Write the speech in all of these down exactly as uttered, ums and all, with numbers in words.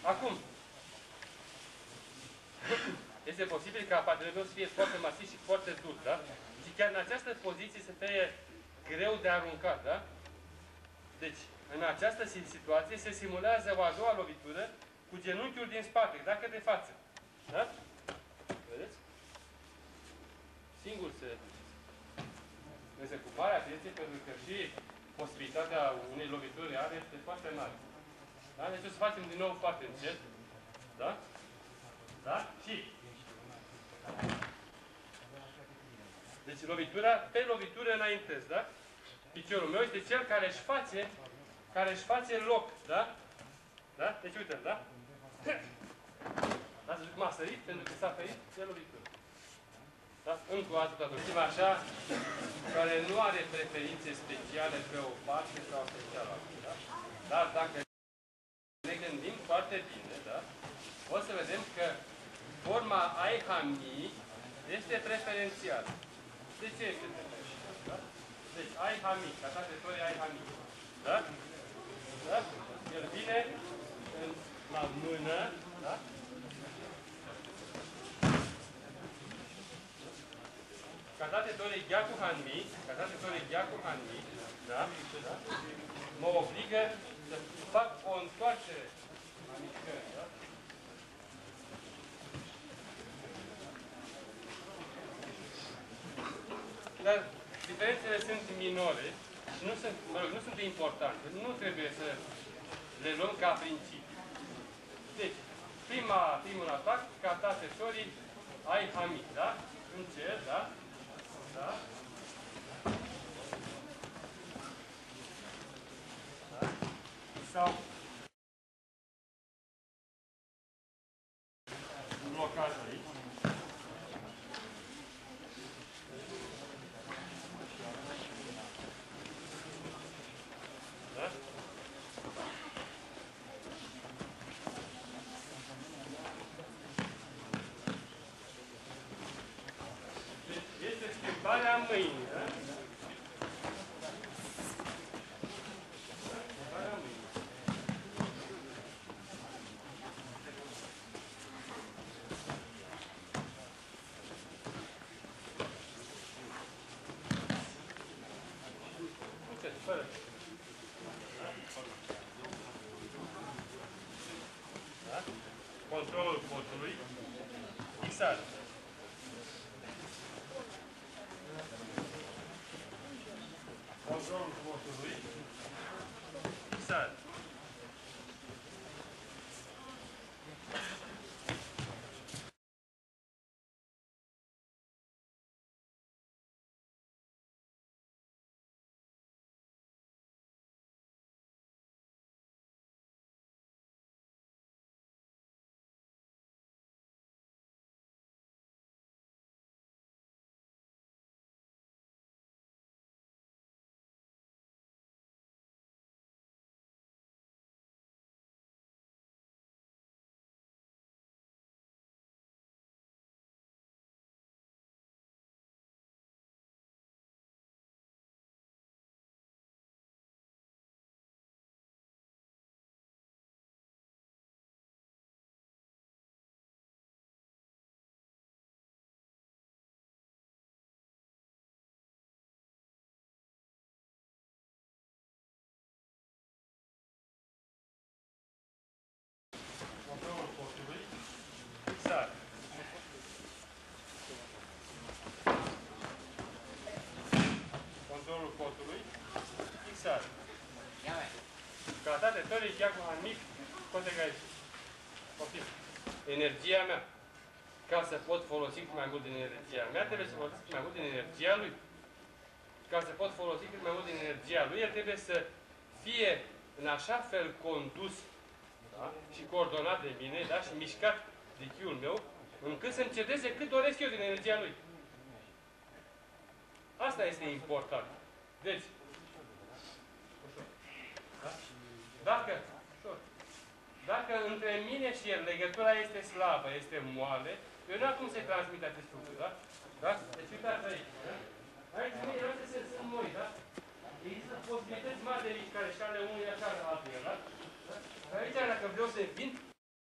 Acum, este posibil ca partenerul meu să fie foarte masiv și foarte dur, da? Și chiar în această poziție să fie greu de aruncat, da? Deci, în această situație se simulează o a doua lovitură cu genunchiul din spate, da? Către față. Da? Vedeți? Singur se... Însă cu mare atenție, pentru că și posibilitatea unei lovituri reale este foarte mare. Da? Deci o să facem din nou foarte încet. Da? Da? Și... Deci lovitura, pe lovitură înaintez, da? Piciorul meu este cel care își face, care își face loc, da? Da? Deci uite, da? Da? Să zic, m-a sărit, pentru că s-a ferit de lovitură. Da? Încă o dată, toată ultima așa, care nu are preferințe speciale pe o parte sau pe cealaltă, da? Dar dacă ne gândim foarte bine, da? O să vedem că forma ai-ha-mi este preferențială. De ce este preferențială? Da? Deci ai-ha-mi, ca trăsătorii ai-ha-mi. Da? Da? El vine în, la mână, da? Ca date tore gyaku hanmi, ca date tore gyaku hanmi, da? Da? Mă obligă să fac o întoarcere a mișcării, da? Dar diferențele sunt minore și nu sunt, mă rog, nu sunt importante. Nu trebuie să le luăm ca principiu. Deci, prima, primul atac, ca trăsătorii ai-ha-mi, da? Încerc, da? Da? Da? Sau un blocaj aici. Da? Deci este schimbarea mâinii, da? Schimbarea mâinii. Uite, fără. Da? Controlul potului. Fixare. Controlul potului. Fixare. Controlul potului. Fixare. Controlul potului. Fixare. Ca toate torii, gyaku hanmi, poate aici. Poftim. Energia mea. Ca să pot folosi cât mai mult din energia mea, trebuie să folosesc cât mai mult din energia lui. Ca să pot folosi cât mai mult din energia lui, el trebuie să fie în așa fel condus, da? Și coordonat de mine, da? Și mișcat de chiul meu, încât să încedeze cât doresc eu din energia lui. Asta este important. Deci, da? Dacă, dacă între mine și el legătura este slabă, este moale, eu nu am cum să-i transmit acest lucru, da? Da? Deci uitați aici, da? Aici mine, astea sunt noi, da? Există posibilități mari de mișcare și ale unui așa ale altuia, da? Da? Aici, dacă vreau să vin,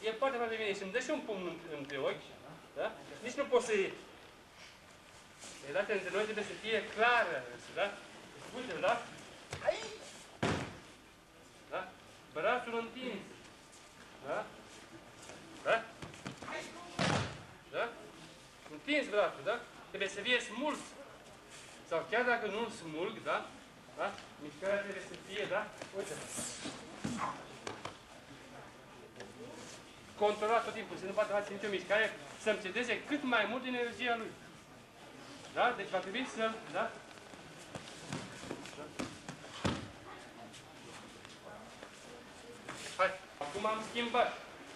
e foarte, foarte bine și îmi dă și un pumn între ochi, da? Nici nu pot să iei. Relația între noi trebuie să fie clară, da? Uite, da? Da? Brațul întins. Da? Da? Da? Întins brațul, da? Trebuie să fie smuls. Sau chiar dacă nu-l smulg, da? Da? Mișcarea trebuie să fie, da? Uite. Controlat tot timpul, să nu poate face nicio mișcare, să-mi cedeze cât mai mult din energia lui. Da? Deci va trebui să-l, da? Da? Hai, acum am schimbat.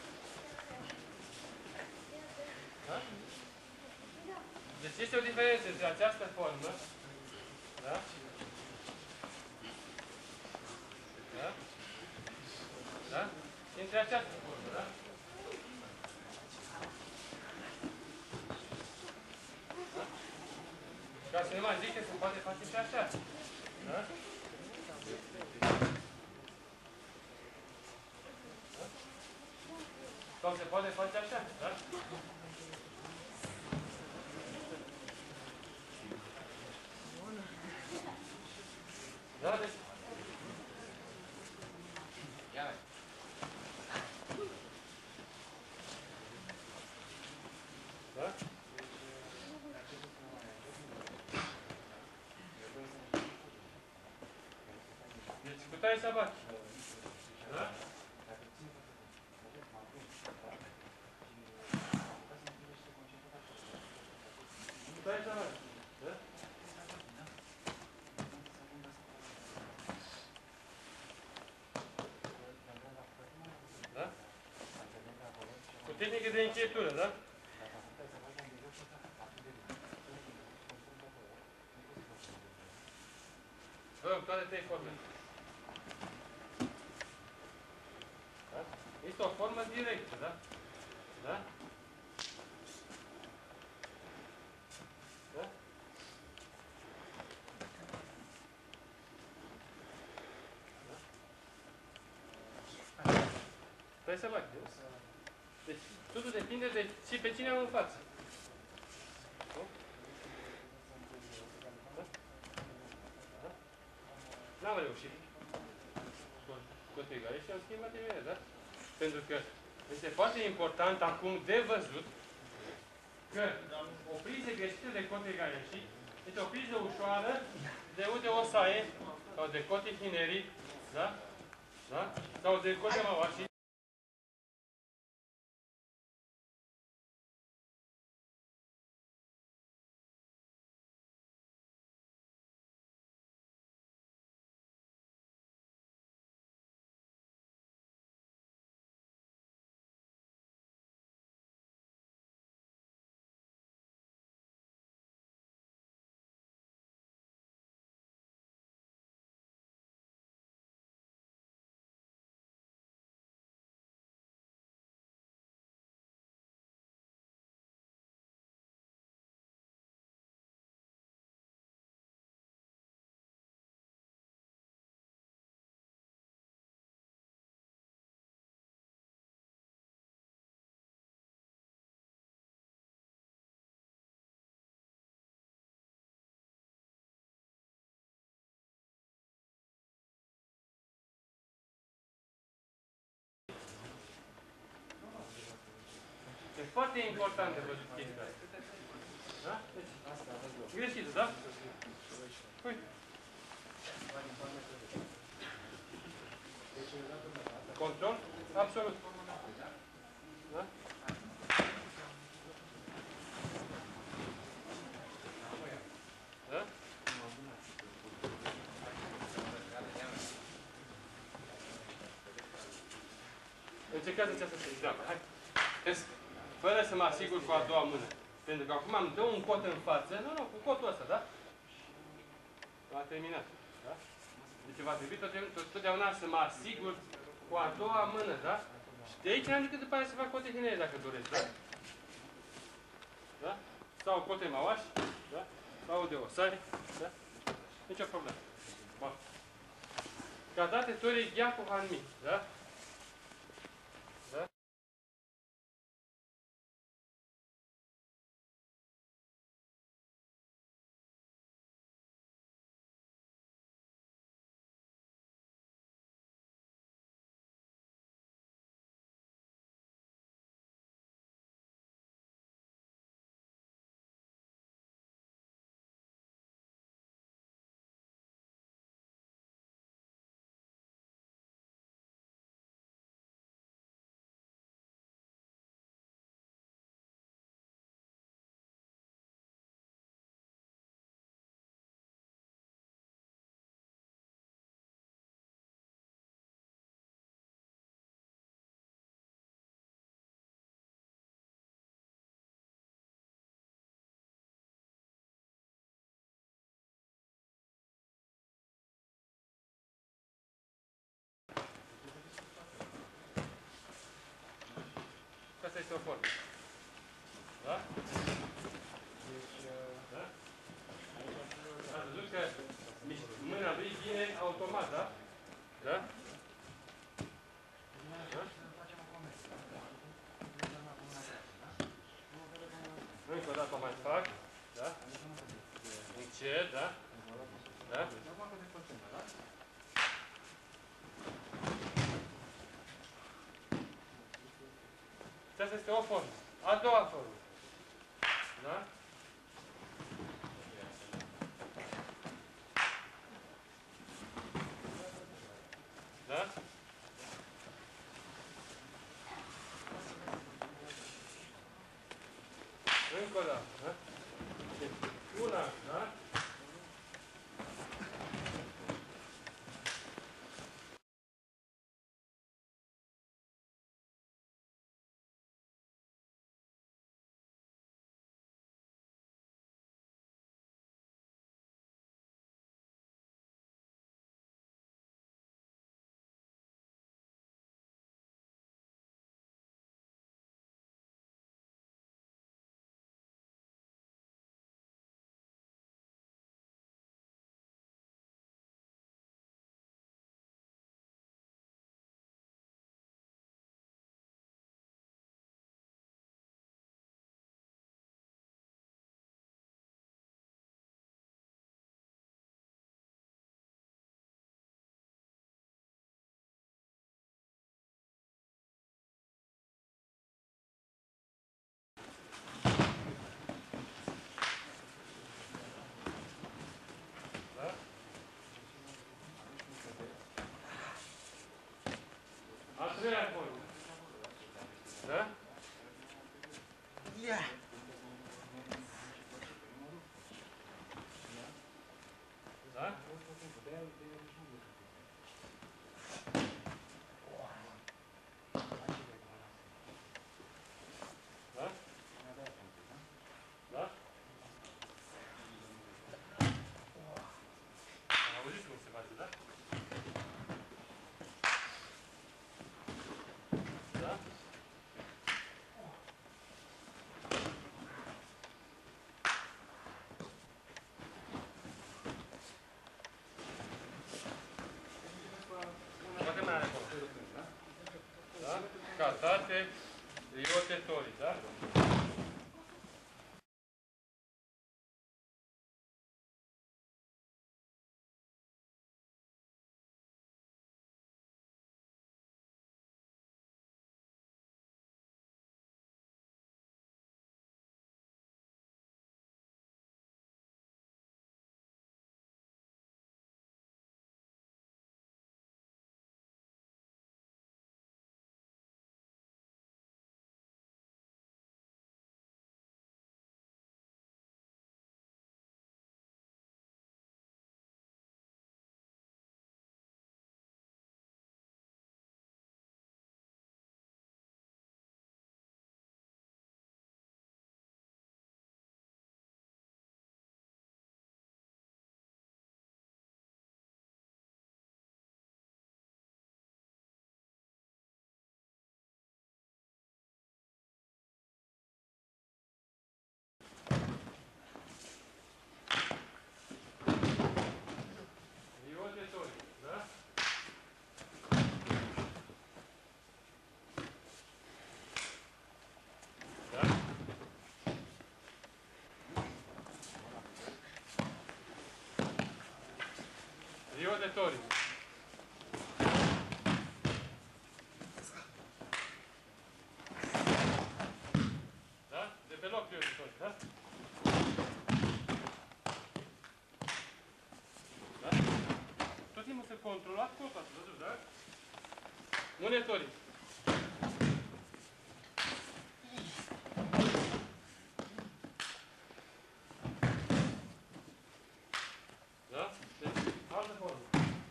Da? Deci este o diferență între această formă, da? Da? Da? Și între această formă, da? Da? Ca să nu mai zic că se poate face și așa. Da? Da? Sau se poate face așa, da? Da? Deci... Ia mai. Da? Deci puteai să bați. Da? Puteai să bați. Da? Da? Cu tehnică de încheietură, da? Vă, toate trei forme. Da? Este o formă directă, da? Da? Da? Da? Stai să fac. Deci, totul depinde de și pe cine am în față. Nu? Da? Da? N-am reușit. Tot egal și am schimbat imediat, da? Pentru că este foarte important acum de văzut că o priză greșită de cote gaieși este o priză ușoară de uite o saie sau de cote hinerii, da? Da? Sau de cote mawashi. E foarte important de văzut chestia asta. Da? Deci, greșită, da? Păi. Control? Absolut. Da? Da? Încercați această treabă. Hai. Deci, fără să mă asigur cu a doua mână. Pentru că acum îmi dă un cot în față. Nu, nu, cu cotul ăsta, da? A terminat. Da? Deci va trebui totdeauna să mă asigur cu a doua mână, da? Și de aici n-am decât după aia să fac cote hinere, dacă doresc, da? Da? Sau cote mawashi, da? Sau de osari, da? Nicio problemă. Bun. Ca date tori gyaku hanmi, da? este o formă. Da? Da? Ați văzut că mâna lui vine automat, da? Da? Da? Încă o dată o mai fac. Da? Încet, da? Da? Asta este o formă. A doua formă. Da? Da? Încă o dată. Da? Una, da? A treia formă. Da? Ia! Da? Da? Da? Am auzit cum se face, da? Da? Poate mai are acolo. Da? Catate, rotatorii, da? Rotatorii, da? Da? Rotatorii. Da? De pe loc rotatorii, da? Da? Tot timpul se controla tot, ați văzut, da? Monitorii. Da? Deci, altă formă.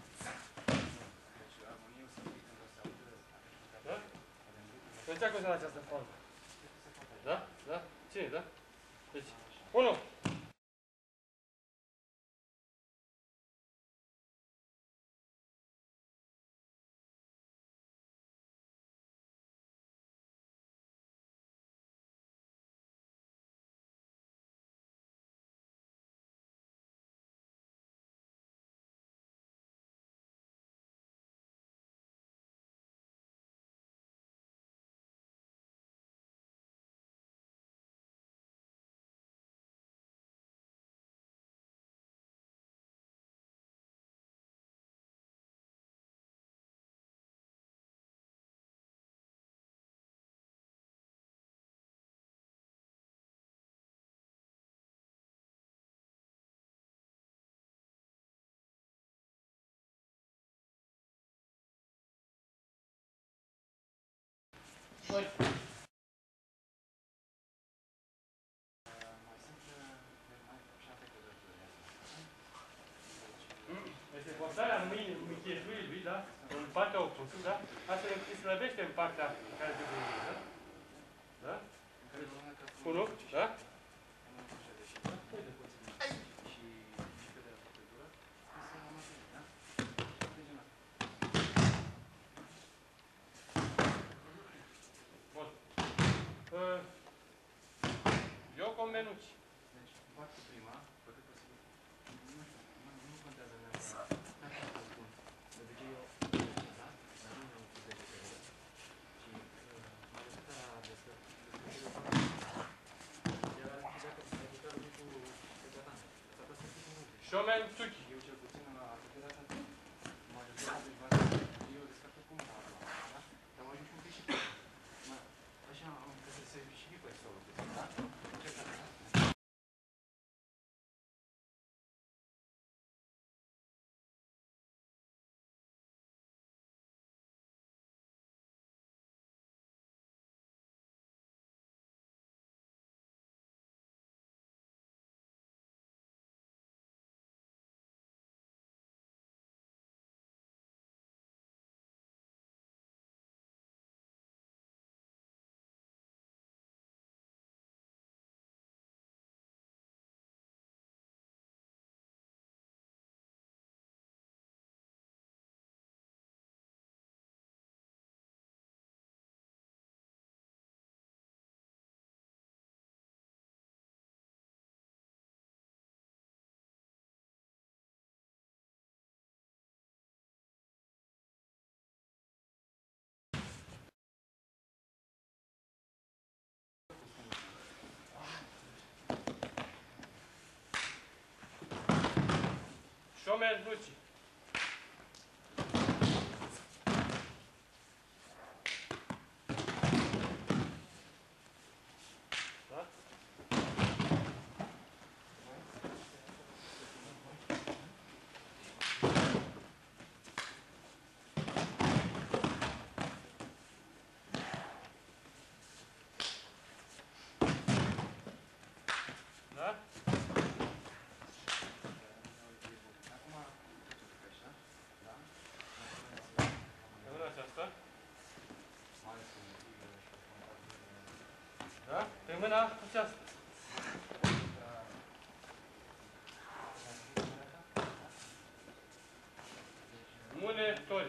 Da? Deci, ce consideră această formă? Da? Da? Cine, da? Deci, unu. Doi. Este portarea mâinii lui, da? În partea opusă, da? Astfel încât se slăbește în partea care se vânză. Da? Unu, da? Bun. Eu cu menuci. Deci, fac cu prima, pe cât posibil. Nu știu, nu contează neapărat. Bun. De obicei eu, da? Dar nu cu degetele. Și mă refer la descărcările fac. Iar ar fi dacă s-ar putea lui cu secretane. S-ar putea să fie cu multe. Șomen Tuchi. Eu cel puțin la activitatea asta mă ajută deci eu descărcă cum da? Dar mă ajut și un pic și pe așa am că să se și pe solul, da? Șomen Tuchi. Da? Da? Rămâne aceasta. Da? Pe mâna aceasta. Munetori.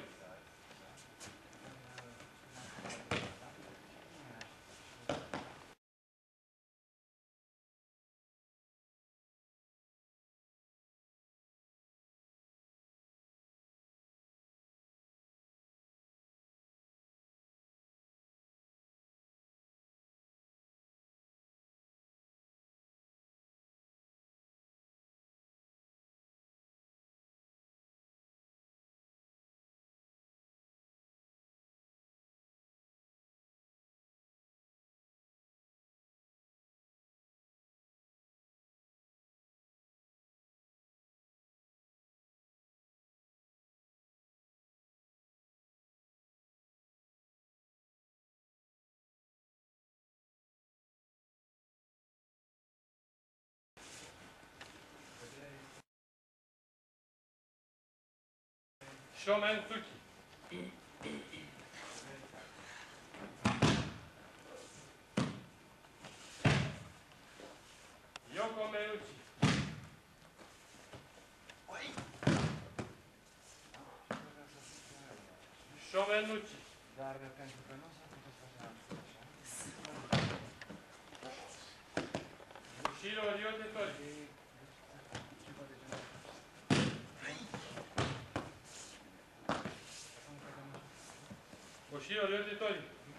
Șomen Tuchi. Ioco Menuci. Șomenuci. Dar pentru că nu s-a putut face așa. Ușiro Riotetori. Ușiro Riotetori.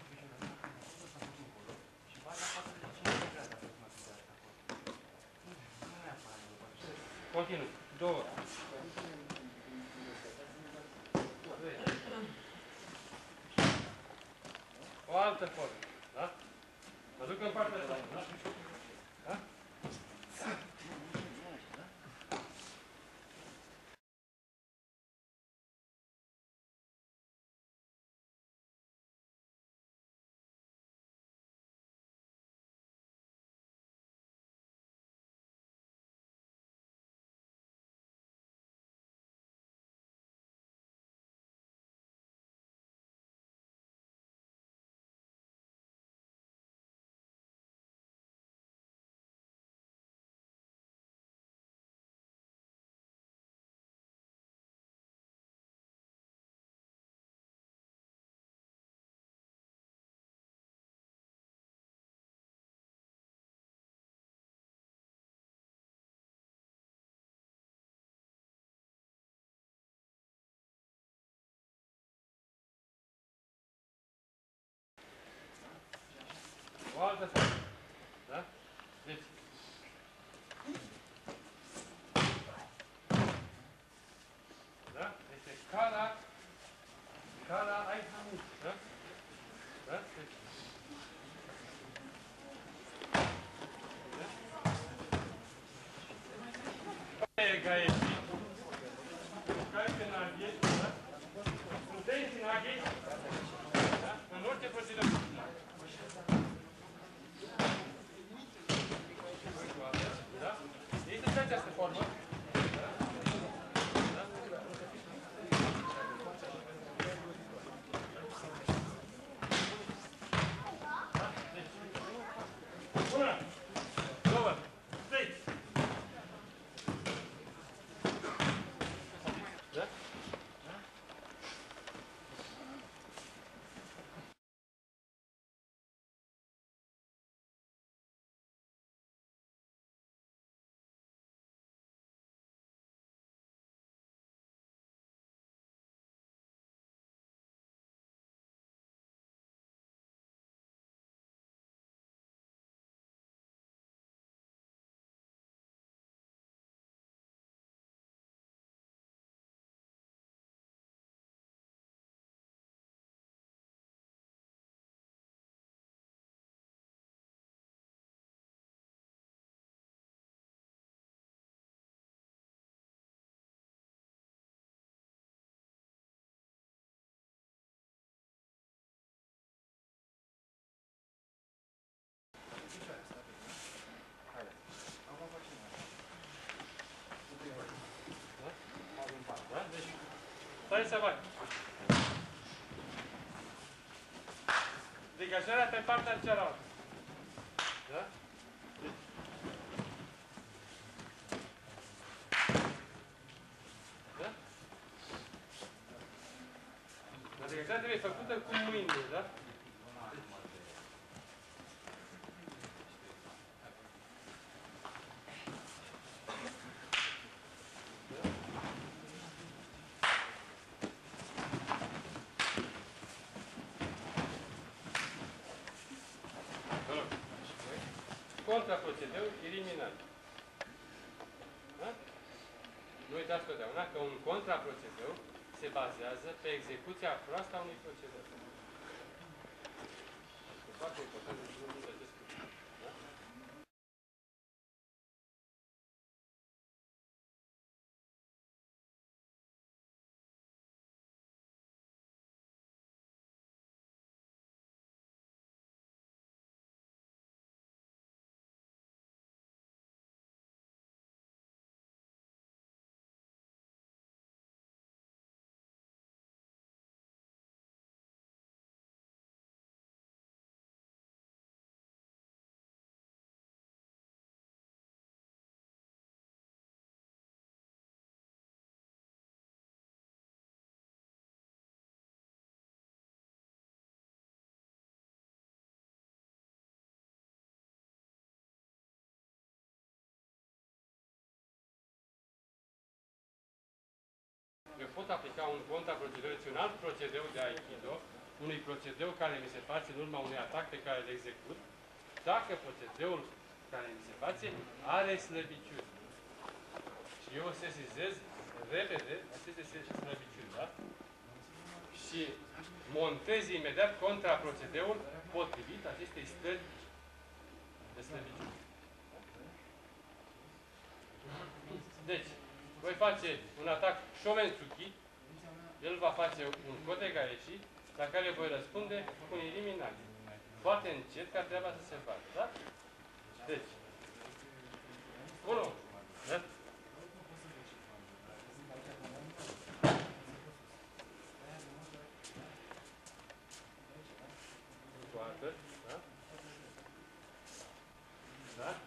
Continuu. Două. O altă formă. Da? Mă duc în partea asta. Da? Da? altă formă. Da? Deci, da? Este cara, cara ai hamut. Da? Da? Deci, Gaiești, care pe naghești, da? Studenții naghești, da? În orice procedură. Da? Există și această formă. Da? Da? Da? Deci, una, două, trei. Da? Da? Deci, stai să faci. Degajarea pe partea cealaltă. Da? Da? Dar degajarea trebuie făcută cu mâinile, da? Contraprocedeu eliminat. Da? Nu uitați totdeauna că un contraprocedeu se bazează pe execuția proastă a unui procedeu. Este foarte important să nu uitați acest lucru. Da? Eu pot aplica un contraprocedeu, deci un alt procedeu de Aikido, unui procedeu care mi se face în urma unui atac pe care îl execut, dacă procedeul care mi se face are slăbiciuni. Și eu sesizez repede aceste slăbiciuni, da? Și montez imediat contraprocedeul potrivit acestei stări de slăbiciuni. Deci, voi face un atac Shomensuki, el va face un Kote Gaeshi, la care voi răspunde cu un eliminare. Foarte încet ca treaba să se facă, da? Deci, unu, da? Toată, da? Da?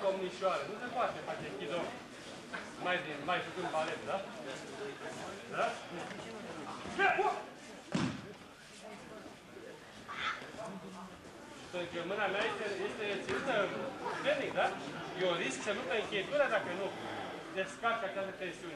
omnișoară. Nu se poate face chido mai, din, mai făcând balet, da? Da? Pentru că mâna mea este, este ținută puternic, da? Eu risc să nu pe încheietura dacă nu descarc această tensiune.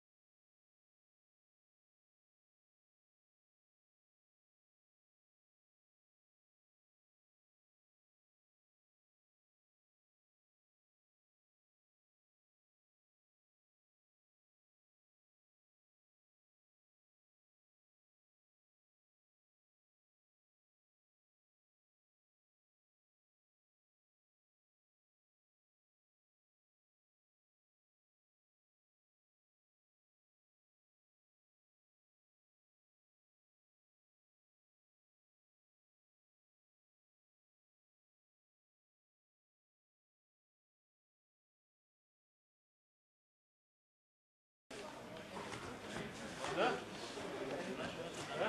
Da? Da?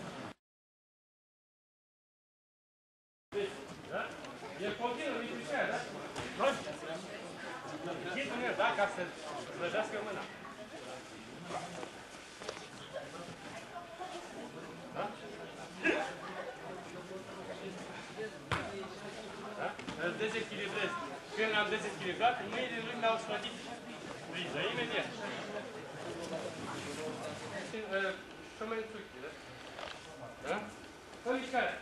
Deci, da? El continuă mișcarea, da? Bun? Ghidul meu, da? Ca să slăbească mâna. Da? Da? Îl dezechilibrez. Când am dezechilibrat, mâinile lui mi-au slăbit. Priză, imediat. Și mai înțuchi, da? Da? Fă mișcarea.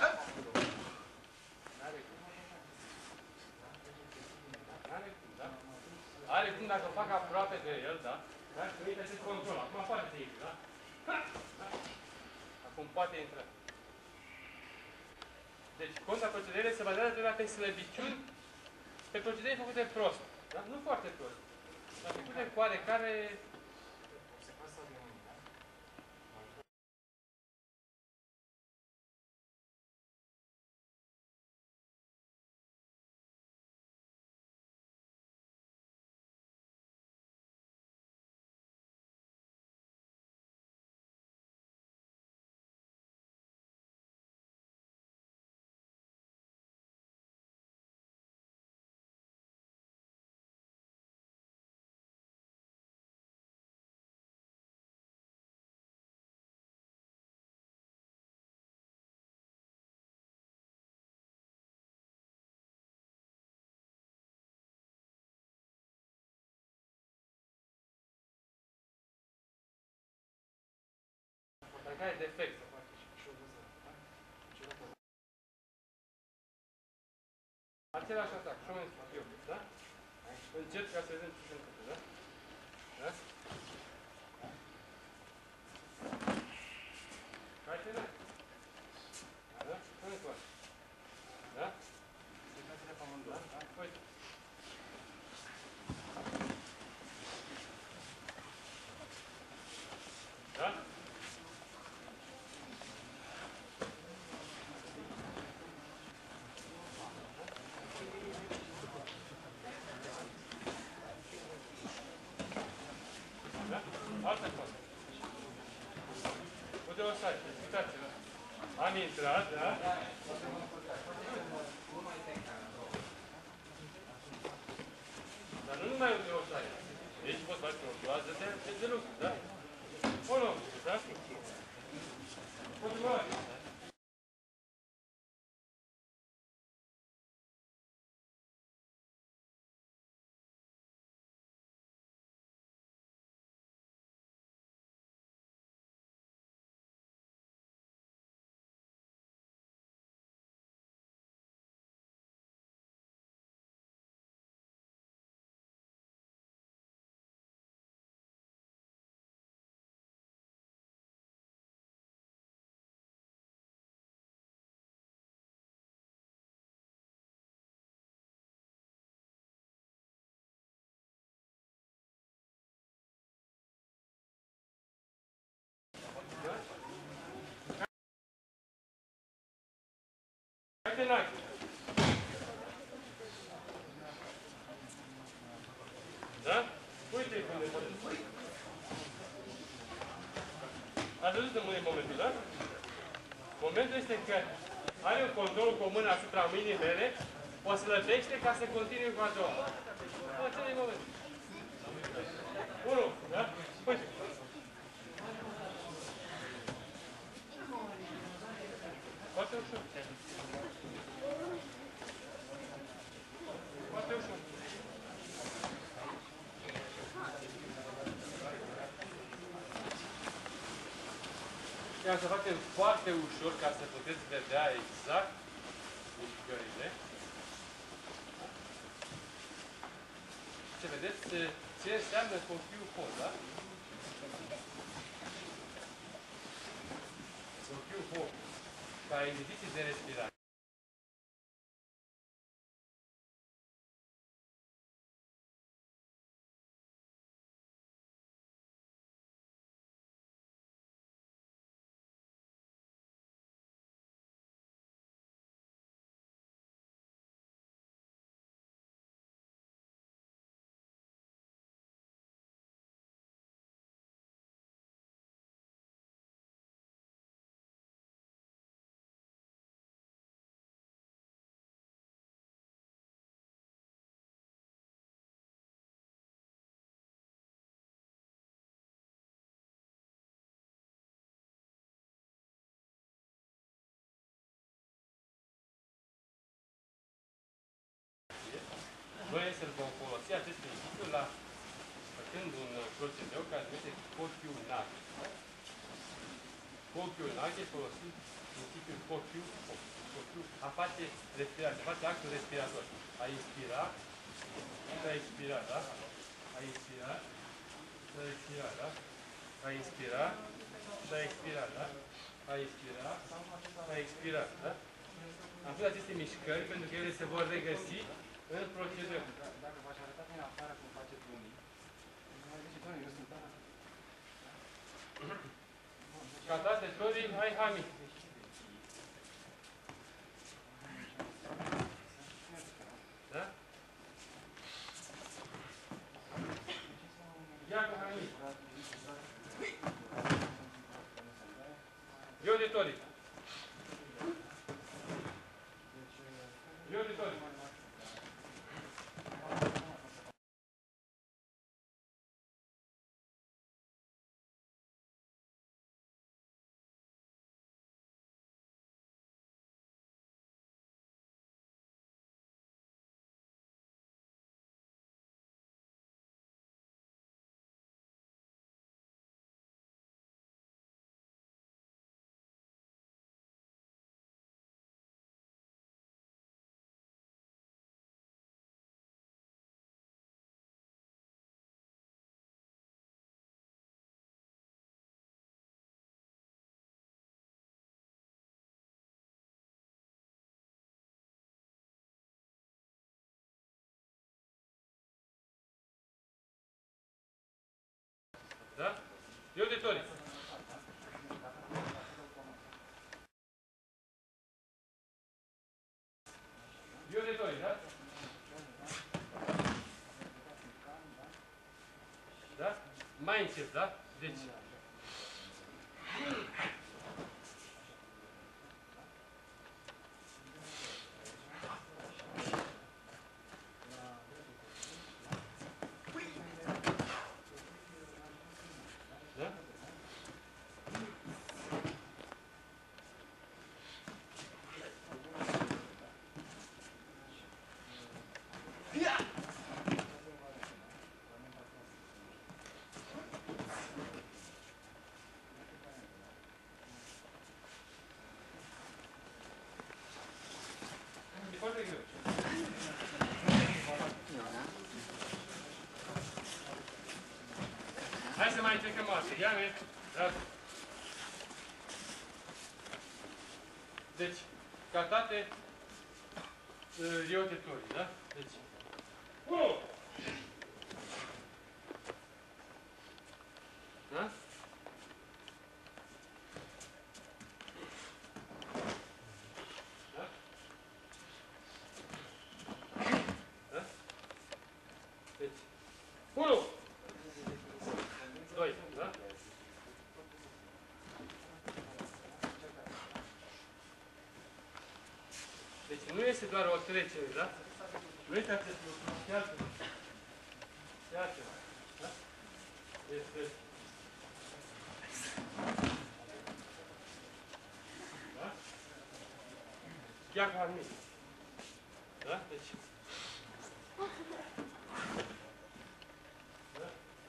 Are cum, da? Are cum dacă o fac aproape de el, da? Da? Și uite se control. Acum poate să intri, da? Da? Acum poate intra. Deci, contraprocedele se bazează doar pe slăbiciuni, pe procedee făcute prost. Da? Nu foarte prost. Dar făcute cu oarecare... Dacă ai defect, să faci și o văză. Același atac, și o mai fac eu, da? Încet ca să vedem ce se întâmplă, da? Da? Hai te da? Da? Cum îți faci? Da? Uitați-le pe amândouă, da? Uite. Da? Altă cosa. Unde o să ai? Uitați-vă. Am intrat, da? Dar nu numai unde o să ai. Deci poți face o clasă de, de, de lucru, da? O nu, da? Poți lua. Hai de nac. Da? Uite cum de poate. Ați văzut în momentul, da? Momentul este că are un control cu o mână asupra mâinii mele o slăbește ca să continui cu a doua. Facem-i moment. Unu, da? Păi. Foarte ușor. Foarte ușor. Ia să facem foarte ușor ca să puteți vedea exact mișcările. Ce vedeți? Ce înseamnă cochiul hot, da? Cochiul hot, ca exerciții de respirație. Noi să-l vom folosi acest principiu la făcând un procedeu care se numește Kokyunagi. Kokyunagi e folosit principiul Kokyu, Kokyu, a face respirație, a face actul respirator. A inspira, și a expira, da? A inspira, și a expira, da? A inspira, și a expira, da? A inspira, și a expira, da? Am făcut aceste mișcări pentru că ele se vor regăsi în procedeu. Dacă v-aș arăta prin afară cum faceți unii, mai zice, doamne, eu sunt ăla. Ca toate torii, hai hami. Da? Ia cu hami. Eu de torii. Eu de torii. Da? Eu de torii. Eu de torii, da? Da? Mai încet, da? Deci. Da? E foarte greu. Hai să mai încercăm o dată. Ia merg. Bravo. Deci, ca toate riotetorii, da? Deci. unu. Da? Da? Da? Deci. unu. doi. Da? Deci nu este doar o trecere, da? Nu este acest lucru, și altceva. Și altceva. Da? Este... Da? Diacarnic. Da? Deci... Da?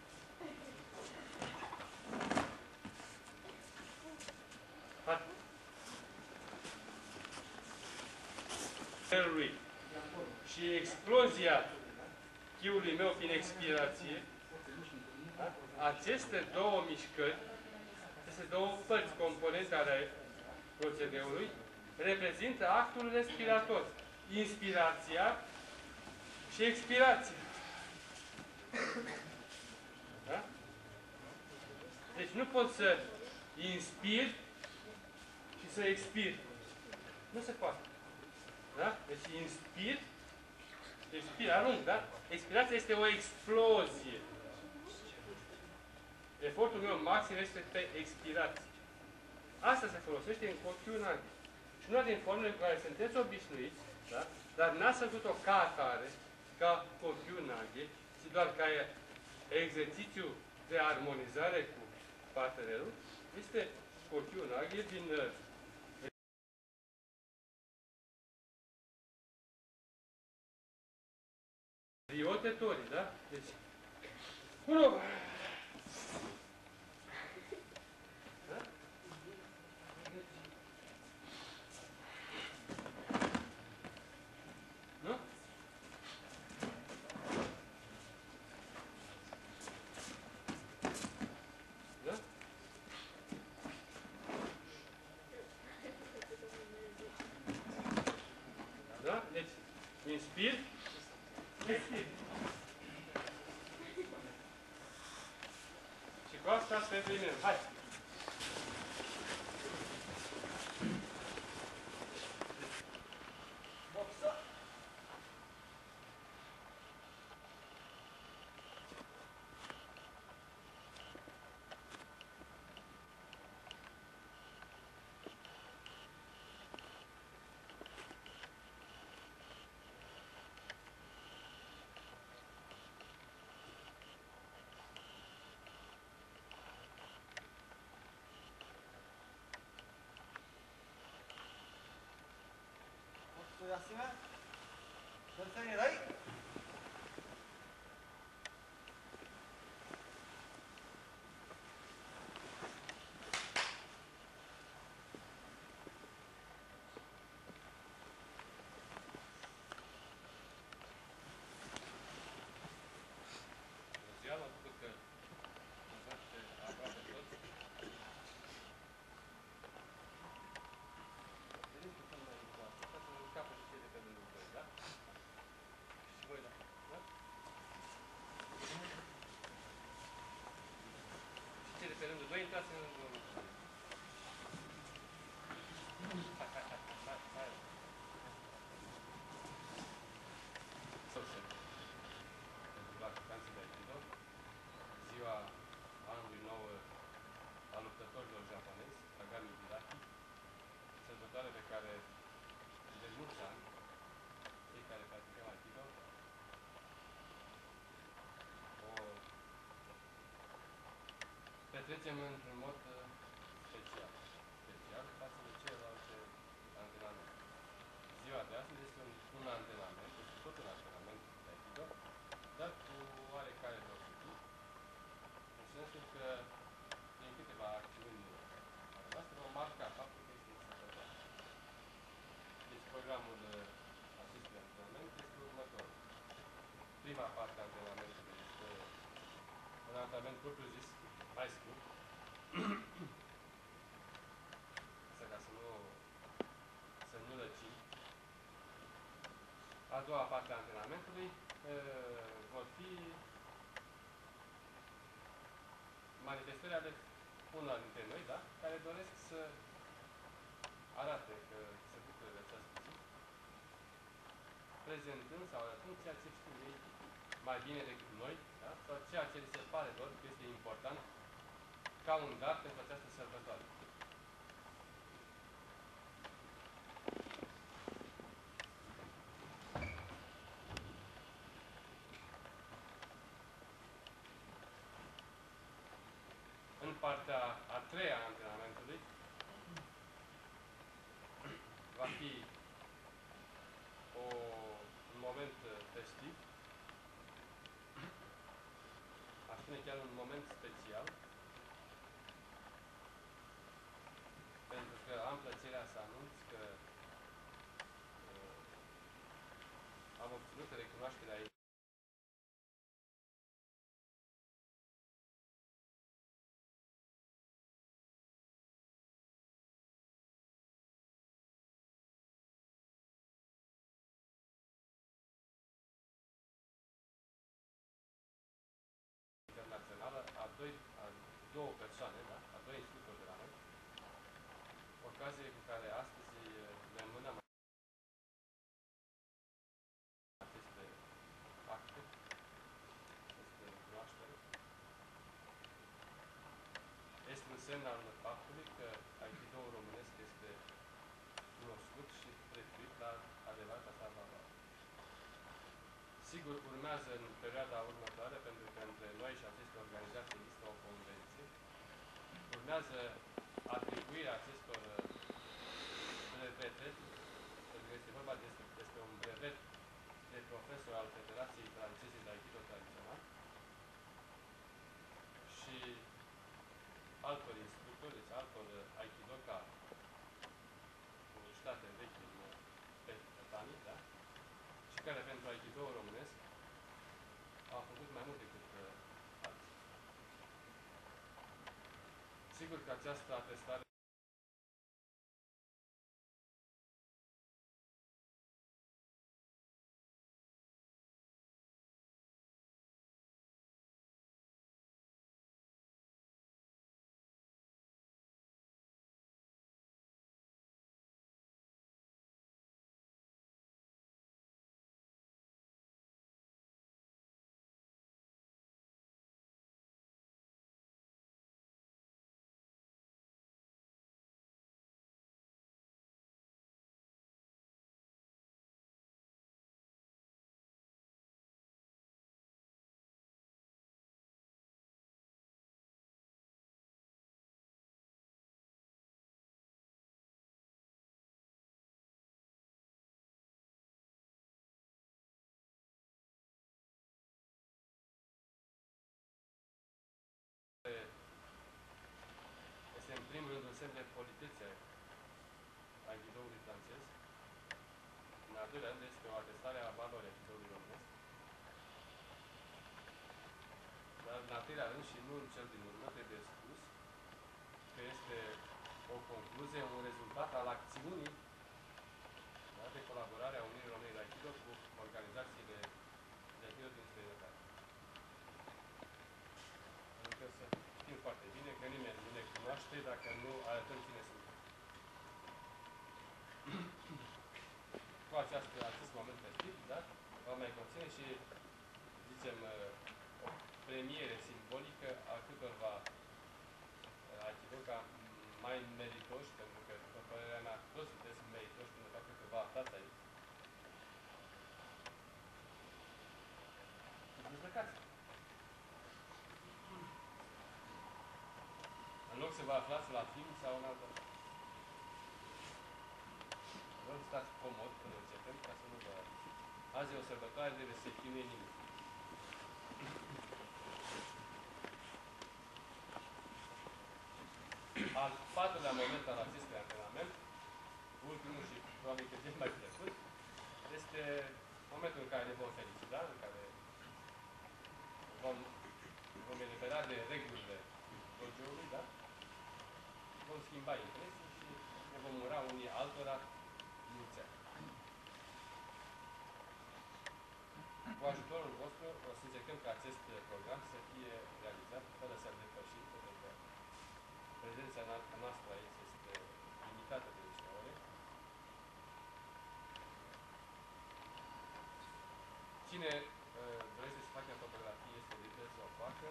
Hai. Și explozia chiului meu prin expirație, da? Aceste două mișcări, aceste două părți componente ale procedeului, reprezintă actul respirator. Inspirația și expirația. Da? Deci nu pot să inspir și să expir. Nu se poate. Da? Deci inspir, expir, arunc, da? Expirația este o explozie. Efortul meu maxim este pe expirație. Asta se folosește în Kokyunagi. Și una din formele în care sunteți obișnuiți, da? Dar n-ați făcut-o ca atare, ca Kokyunagi, ci doar ca exercițiu de armonizare cu partenerul, este Kokyunagi din Ryote Tori, da? Deci, unu! Da? Nu? Da? Da? Deci, inspir, expir. Și cu asta se terminăm. Hai! Pe rândul doi, intrați în rândul unu. Hai, hai, hai, hai, hai. Pentru vacanții de Aikido, ziua anului nou a luptătorilor japonezi, Kagami Hidaki, sărbătoare pe care de mulți ani, cei care practicăm Aikido, o petrecem într-un mod special. Special față de celelalte antrenamente. Ziua de astăzi este un, un antrenament, este tot un antrenament de Aikido, dar cu oarecare deosebit, în sensul că prin câteva acțiuni ale noastre vom marca faptul că este sărbătoare. Deci programul acestui antrenament este următorul. Prima parte a antrenamentului este un antrenament propriu-zis, mai scurt, asta ca să nu, să nu răcim. A doua parte a antrenamentului uh, vor fi manifestări ale unor dintre noi, da? Care doresc să arate că se bucură de această zi, prezentând sau arătând ceea ce știu ei mai bine decât noi, da? Sau ceea ce li se pare lor că este important ca un dar pentru această sărbătoare. treia a antrenamentului va fi o, un moment festiv, aș spune chiar un moment special, pentru că am plăcerea să anunț că uh, am obținut recunoașterea aici. Internațională a, doi, a două persoane, da? A doi instructori de la noi, ocazie cu care astăzi ne înmânăm aceste acte, aceste recunoaștere. Este un semn al faptului că Aikido-ul românesc este cunoscut și prețuit la adevărata sa valoare. Sigur, urmează în perioada următoare, pentru că între noi și aceste organizații există o convenție, urmează atribuirea acestor brevete, pentru că este vorba despre, despre un brevet de profesor al Federației Franceze de Aikido Tradițional și altor instructori, deci altor Aikidoka cu state vechi pe Tani, da? Și care pentru Aikido românesc au făcut mai mult decât uh, alții. Sigur că această atestare este în primul rând un semn de politețe a Aikido-ului francez. În al doilea rând este o atestare a valorii Aikido-ului românesc. Dar în al treilea rând și nu în cel din urmă trebuie spus că este o concluzie, un rezultat al acțiunii, da, de colaborare a Uniunii Române de Aikido cu organizațiile de Aikido din străinătate. Adică să știm foarte bine că nimeni nu ne cunoaște dacă nu arătăm cine suntem. Cu această, acest moment festiv, da, va mai conține și, zicem, o premiere simbolică a câtorva Aikidoka mai meritoși, pentru că, după părerea mea, toți sunteți meritoși prin faptul că vă aflați aici. Dezbrăcați! În loc să vă aflați la film sau în altă. Nu stați comod până începem, ca să nu vă... Azi e o sărbătoare, trebuie să-i chinuie nimic. Al patrulea moment al acestui antrenament, ultimul și probabil că cel mai plăcut, este momentul în care ne vom felicita, în care vom, vom elibera de regulile dojo-ului, da? Vom schimba impresii și ne vom ura unii altora mulți ani. Cu ajutorul vostru o să încercăm ca acest program să fie realizat fără să-l depășim, pentru că prezența noastră aici este limitată de niște ore. Cine uh, dorește să facă fotografie este liber să o facă.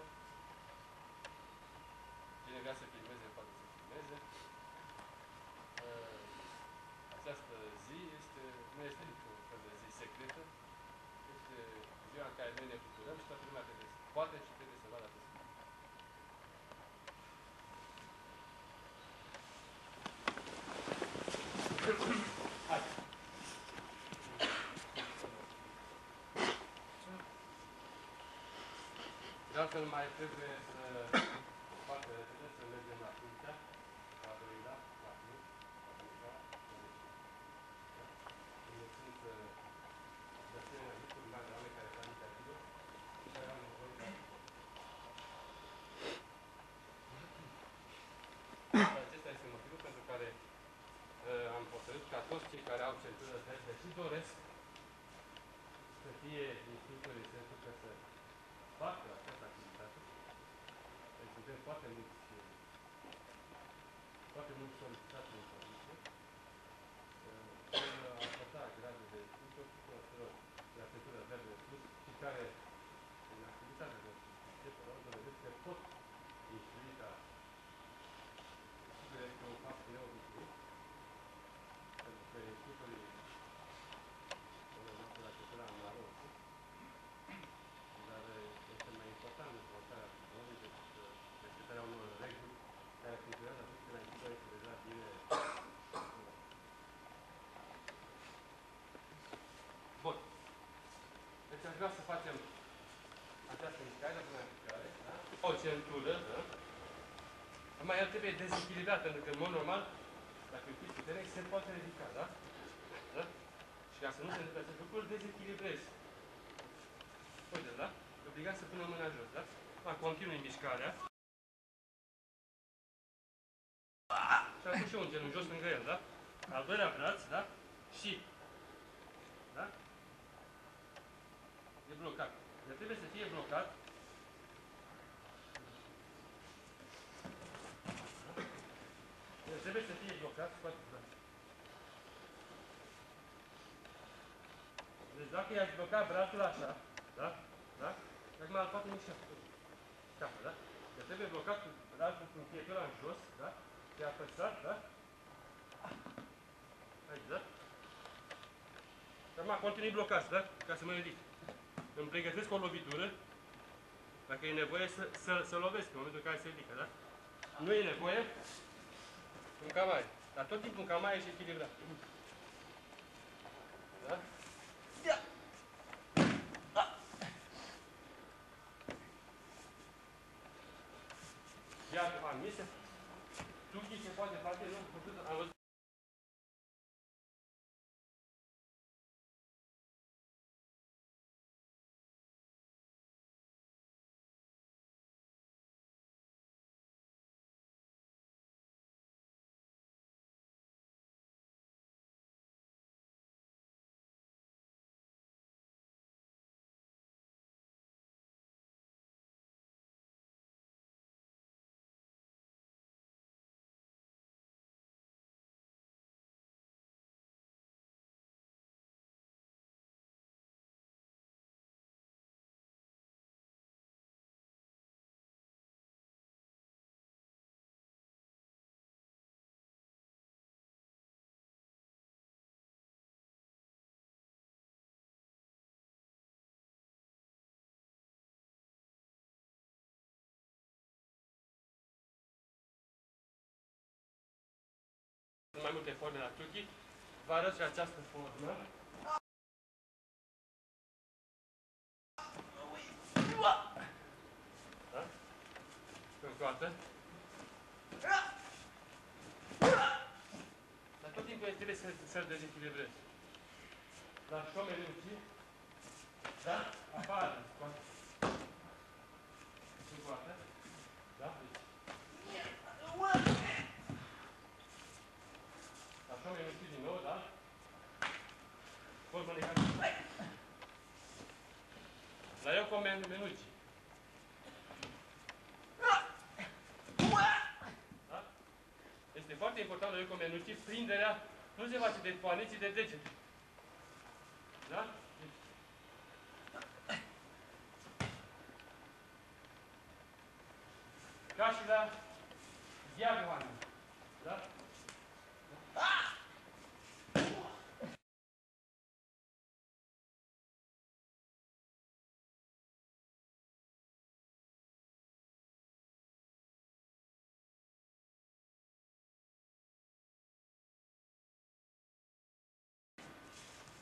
Cine vrea să filmeze, poate să filmeze. Uh, această zi este, nu este niciun fel de zi secretă. Este ziua în care noi ne bucurăm și toată lumea trebuie să poate și trebuie să vadă acest lucru. altfel mai trebuie să foarte repede să mergem la Cuntea, la Brăila, la Cluj, la Băneșa, la unde sunt de asemenea grupuri mari de oameni care fac inițiativă și care au nevoie de ajutor. Acesta este motivul pentru care uh, am hotărât ca toți cei care au centură verde și doresc să fie instructori în sensul că să facă această activitate. Deci suntem foarte mulți, foarte mulți solicitați în serviciu. Vor apăta gradul de instructor tuturor la centură verde sus și care în activitatea lor de până dovedesc că pot instrui ca sigur este un fapt neobișnuit, pentru că instructorii noastre la centura în la roșu, dar este mai important dezvoltarea lor decât respectarea unor reguli care funcționează atunci când echipa este deja bine. Bun. Deci aș vrea să facem această mișcare de până mișcare, da? O centură, da? Acum el trebuie dezechilibrat, pentru că în mod normal, dacă împiți puternic, se poate ridica, da? Da? Și ca să nu se întâmple acest lucru, îl dezechilibrezi. Uite, da? Obligat să pună mâna jos, da? Acum continui mișcarea. Și am pus și eu un genul jos lângă el, da? Al doilea braț, da? Și, da? E blocat. El trebuie să fie blocat. Da? El trebuie să fie blocat, scoate, da. Deci dacă i-aș bloca brațul așa, da? Da? Acum îl poate mișca. Scapă, da? El trebuie blocat cu brațul cu încheietura în jos, da? Și apăsat, da? Aici, da? Și acum continui blocat, da? Ca să mă ridic. Îmi pregătesc o lovitură, dacă e nevoie să, să, să lovesc în momentul în care se ridică, da? Nu e nevoie, în camaie. Dar tot timpul în camaie și echilibrat. Da? Iar am mise, tuchii se poate face, nu? Am văzut. Mai multe forme la tuchi. Vă arăt și această formă. Da? Încă o dată. Dar tot timpul trebuie să, să-l dezechilibrezi. Dar șomerii ucii, da? Apară. Încă o dată. Da? Dar șomerii ucii din nou, da? Formă negativă. La eu cu menuci. Da? Este foarte important la eu cu menuci, prinderea nu se face de poane, ci de degete. Da? Ca și la diagonal. Da?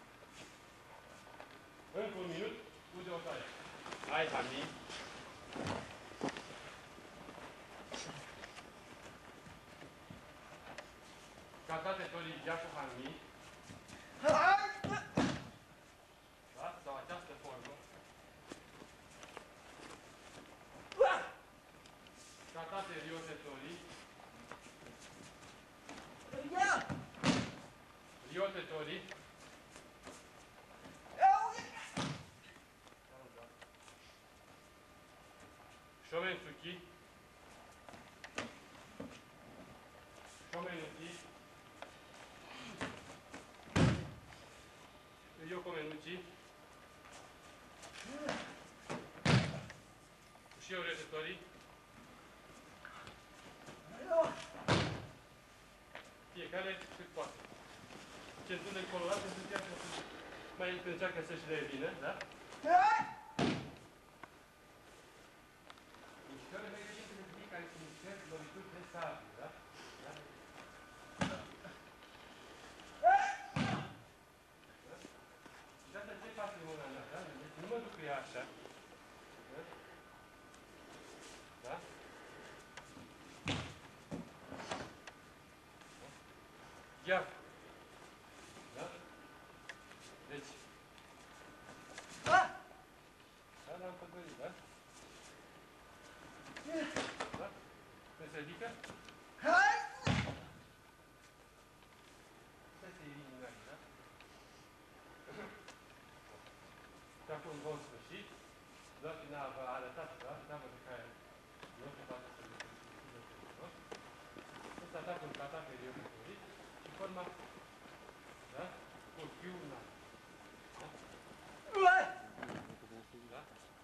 Încă un minut, uite o taie. Hai, Hami. mergea cu Hanmi. Da? Sau această formă. Tratate Riotetori. Riotetori. Shomensuki. Shomenuchi. Ryokomenuchi. Ushio Riotetori. Fiecare cât poate. Centurile colorate se încearcă să mai încearcă să-și revină, da? Mișcările mai recente de fiecare sunt mișcări lovituri de sabie, da? Da? Și de asta ce face mâna mea, da? Deci nu mă duc cu ea așa. Da? Da? Iar. Da? Deci. Da, l-am pădărit, da? Da? Când se ridică? Stai să-i ridici în da? Și acum vom sfârși. Doamna v-a arătat, da? Teamă de care nu se poate să le spune. Ăsta atacă un atac pe riocurit și forma, da? Cu chiuna. Da? Da?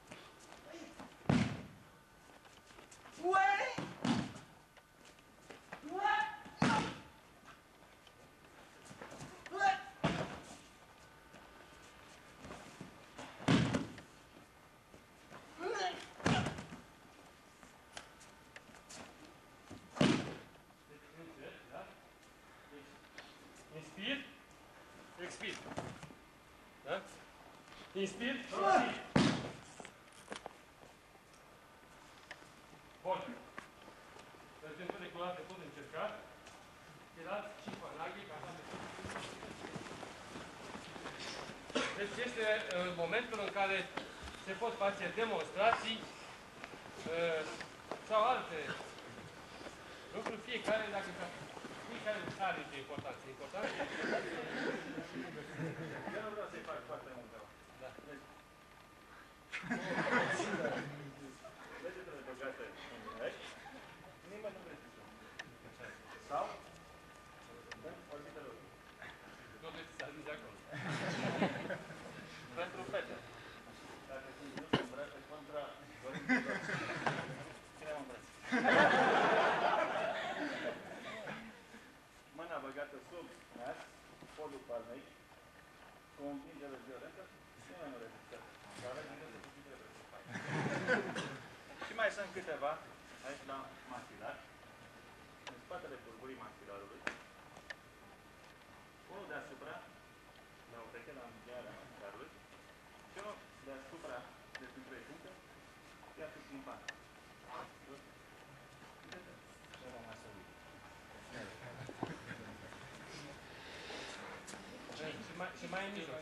Inspir, expir. Da? Inspir, expir. Bun. Centurile colorate pot încerca. Tirați și panaghi, ca așa. Deci este uh, momentul în care se pot face demonstrații uh, sau alte lucruri, fiecare dacă fiecare are ce importanță. Important. Eu nu vreau să-i fac foarte mult. Da. Degetele băgate în urechi, nimeni nu vreți să. Sau? Dăm orbitele lui. Nu vreți să ajungi acolo. Pentru fete. Dacă sunt nu se îmbrăcă contra dorințelor. Cine mă îmbrăță? Mâna băgată sub nas, podul palmei, cu o împingere violentă, nimeni nu rezistă. Dar avem grijă de puțin trebuie să faci. Și mai sunt câteva, aici la maxilar, în spatele pulburii maxilarului, unul deasupra, la o peche, la încheiarea maxilarului, și unul deasupra de printre puncte, iar sub timpan. Și vom mai sări. Și mai, și mai în mijloc.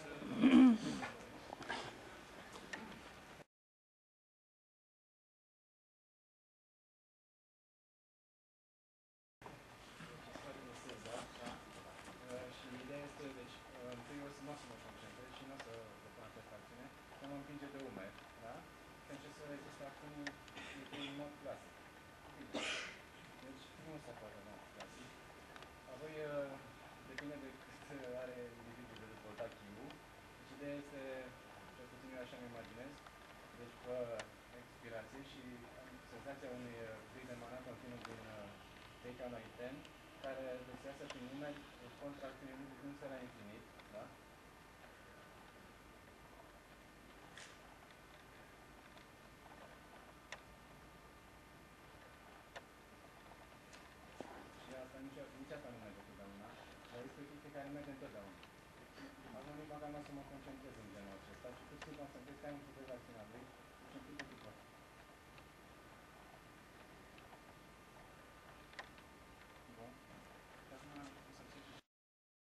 Și ideea este, deci, întâi o să nu o să mă concentrez și nu o să vă fac această acțiune, să mă împinge de umeri, da? Și încerc să rezist acum în mod clasic. Deci, nu se poate în mod clasic. Apoi, depinde de cât are individul de dezvoltat chiul. Deci, ideea este, cel puțin eu așa îmi imaginez, deci, pe expirație și am senzația unui plic de mana continuu din Teika-no-iten, care se iasă prin numeri contracțiunii ducându-se la infinit, da? Și asta nici, nici asta nu merge totdeauna, dar este o chestie care merge întotdeauna. Acum nici măcar nu o să mă concentrez în genul acesta, ci pur și simplu am să încerc să ai un pic de acțiunea lui și un pic de după. Bun. Și acum o să încerc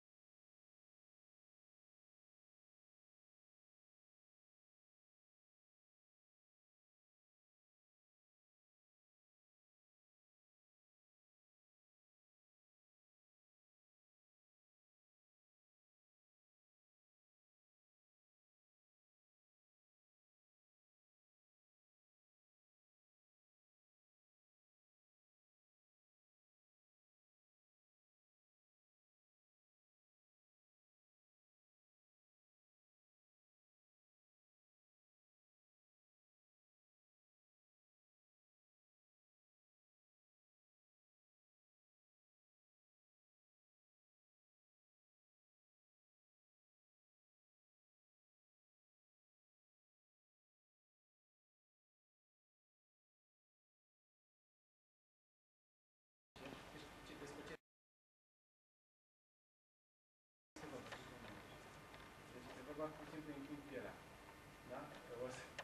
rezolvat puțin prin timp pielea. Da? O să